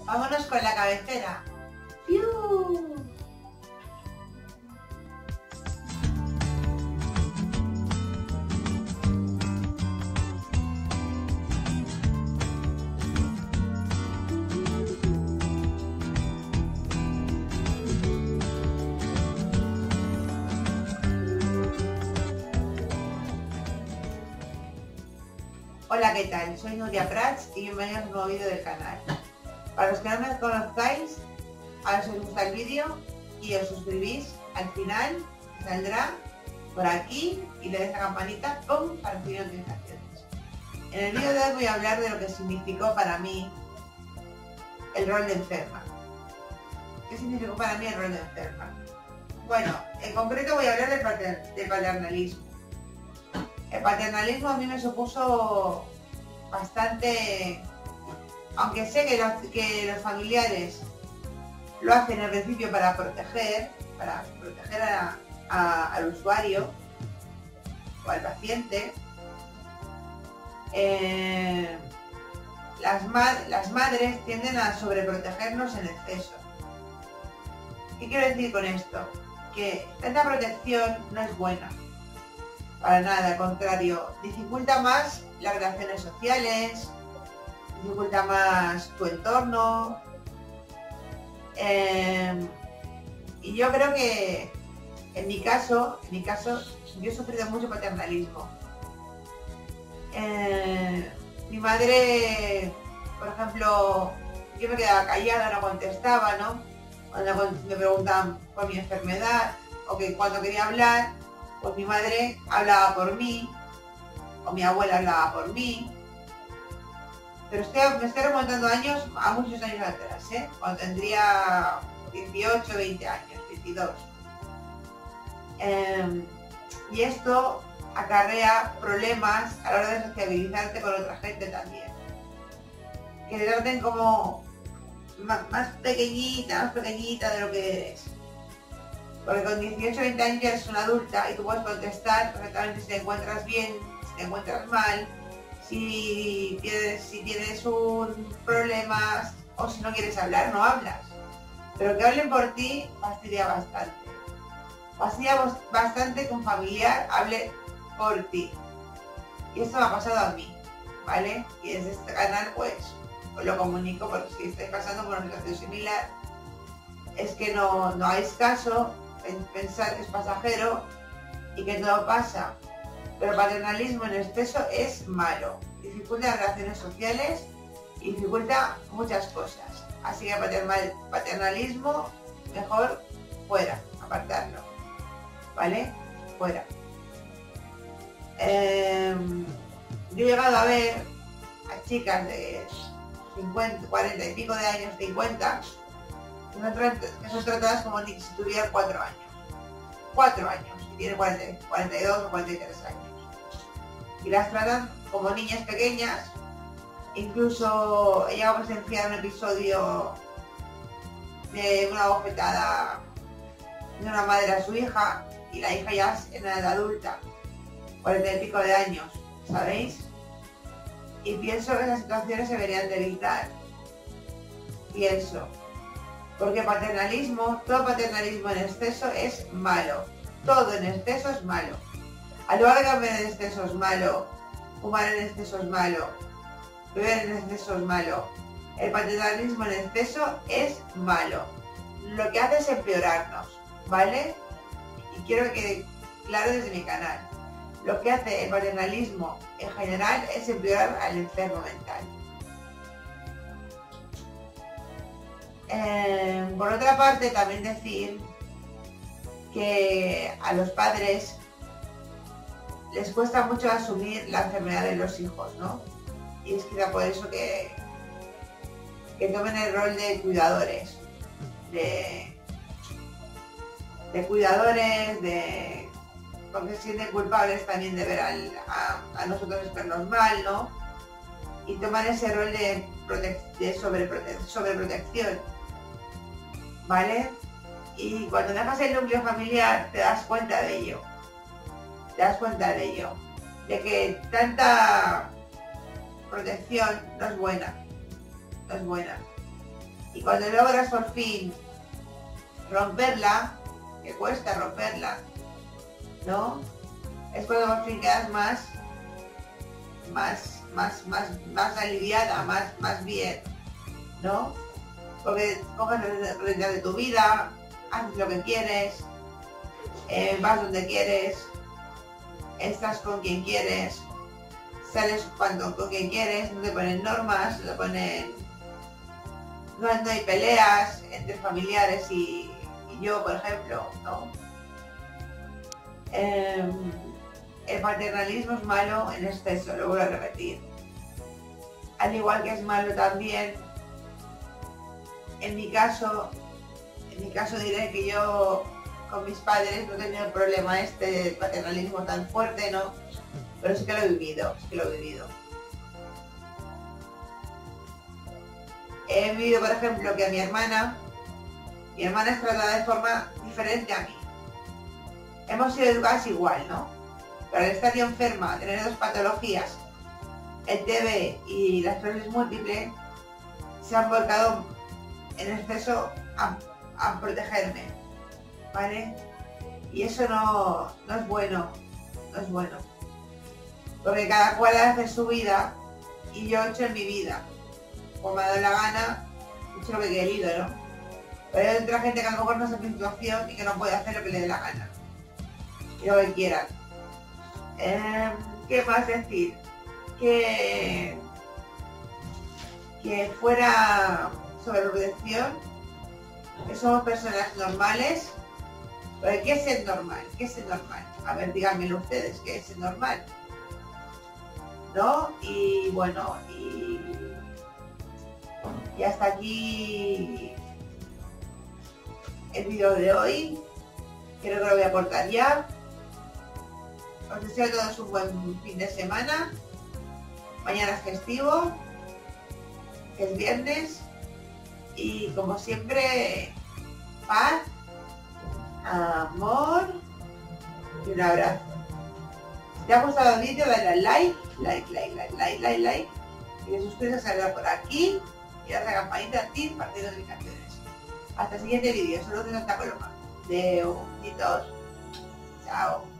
Vámonos con la cabecera. ¡Piu! Hola, ¿qué tal? Soy Nuria Prats y bienvenidos a un nuevo vídeo del canal. Para los que no me conozcáis, ahora si os gusta el vídeo y os suscribís, al final saldrá por aquí y le dais a la campanita ¡pum! Para recibir notificaciones. En el vídeo de hoy voy a hablar de lo que significó para mí el rol de enferma. ¿Qué significó para mí el rol de enferma? Bueno, en concreto voy a hablar del paternalismo. El paternalismo a mí me supuso bastante, aunque sé que los familiares lo hacen en principio para proteger al usuario o al paciente. Las madres tienden a sobreprotegernos en exceso. ¿Qué quiero decir con esto? Que tanta protección no es buena. Para nada, al contrario, dificulta más las relaciones sociales, dificulta más tu entorno. Y yo creo que en mi caso, yo he sufrido mucho paternalismo. Mi madre, por ejemplo, yo me quedaba callada, no contestaba, ¿no? Cuando me preguntaban por mi enfermedad o que cuando quería hablar, pues mi madre hablaba por mí, o mi abuela hablaba por mí. Pero me estoy remontando a muchos años atrás, cuando tendría 18, 20 años, 22. Y esto acarrea problemas a la hora de sociabilizarte con otra gente también. Que te traten como más pequeñita de lo que eres. Porque con 18 o 20 años ya eres una adulta y tú puedes contestar perfectamente si te encuentras bien, si te encuentras mal, si tienes un problema o si no quieres hablar, no hablas. Pero que hablen por ti fastidia bastante. Fastidia bastante que un familiar hable por ti. Y esto me ha pasado a mí, ¿vale? Y desde este canal pues os lo comunico, porque si estáis pasando por una situación similar, es que no hagáis caso, pensar que es pasajero y que todo pasa. Pero el paternalismo en exceso es malo, dificulta las relaciones sociales y dificulta muchas cosas. Así que paternalismo, mejor fuera, apartarlo, ¿vale? Fuera. Yo he llegado a ver a chicas de 50, 40 y pico de años, 50, que son tratadas como si tuvieran 4 años. 4 años, y tienen 42 o 43 años. Y las tratan como niñas pequeñas. Incluso he llegado a presenciar un episodio de una bofetada de una madre a su hija, y la hija ya es en edad adulta, 40 y pico de años, ¿sabéis? Y pienso que esas situaciones se deberían de evitar. Pienso. Porque todo paternalismo en exceso es malo. Todo en exceso es malo. Al lugar de comer en exceso es malo, fumar en exceso es malo, beber en exceso es malo. El paternalismo en exceso es malo. Lo que hace es empeorarnos, ¿vale? Y quiero que quede claro desde mi canal. Lo que hace el paternalismo en general es empeorar al enfermo mental. Por otra parte, también decir que a los padres les cuesta mucho asumir la enfermedad de los hijos, ¿no? Y es quizá por eso que tomen el rol de cuidadores, porque se sienten culpables también de ver a nosotros vernos mal, ¿no? Y toman ese rol de sobreprotección, ¿vale? Y cuando dejas el núcleo familiar te das cuenta de ello. De que tanta protección no es buena. Y cuando logras por fin romperla, que cuesta romperla, ¿no? Es cuando por fin quedas más aliviada, más bien, ¿no? Porque coges las riendas de tu vida, haces lo que quieres, vas donde quieres, estás con quien quieres, sales con quien quieres, no te ponen normas, no te ponen... No hay peleas entre familiares y yo, por ejemplo, ¿no? El paternalismo es malo en exceso, lo voy a repetir. Al igual que es malo también, en mi caso diré que yo con mis padres no he tenido el problema de paternalismo tan fuerte, ¿no? Pero sí que lo he vivido, He vivido, por ejemplo, que a mi hermana es tratada de forma diferente a mí. Hemos sido educadas igual, ¿no? Pero al estar yo enferma, tener dos patologías, el TB y la esclerosis múltiple, se han volcado en exceso a protegerme, ¿vale? Y eso no es bueno, Porque cada cual hace su vida y yo he hecho en mi vida. Como me ha dado la gana, he hecho lo que he querido, ¿no? Pero hay otra gente que a lo mejor no está en mi situación y que no puede hacer lo que le dé la gana. Y lo que quieran. ¿Qué más decir? Que fuera sobreprotección, que somos personas normales. Pero ¿qué es ser normal? A ver, díganmelo ustedes, ¿qué es ser normal? ¿No? Y bueno, y hasta aquí el vídeo de hoy. Creo que lo voy a cortar ya. Os deseo a todos un buen fin de semana. Mañana es festivo, que es viernes. Y como siempre, paz, amor y un abrazo. Si te ha gustado el vídeo, dale al like. Y te suscribes a por aquí. Y dale a la campanita activa para tener notificaciones. Hasta el siguiente vídeo. Saludos de Santa Coloma. De besitos. Chao.